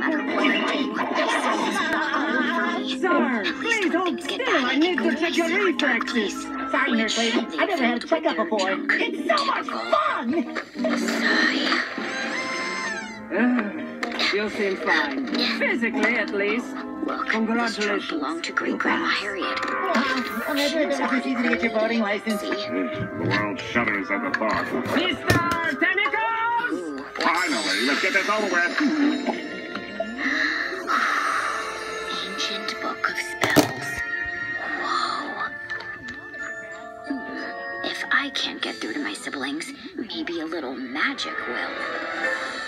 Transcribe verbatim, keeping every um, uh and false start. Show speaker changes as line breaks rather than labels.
matter what I do, my soul is not over me.
Sir,
At least
please
when
hold
things get
still.
bad,
I
I
need
can
to
go
check your
easy on dark
reflexes.
place.
Sorry, nurse lady. I never had a checkup before. It's so much fun!
Sigh.
Uh, you seem fine. Physically, at least.
Look,
Congratulations.
this truck belonged to Great Grandma Harriet.
I'm not sure that it's easy to get your boating license.
See?
The world shudders at the thought.
Mister Tentacles!
Ooh, what's
Finally, let's get this over with.
Ancient Book of Spells. Whoa. Hmm. If I can't get through to my siblings, maybe a little magic will.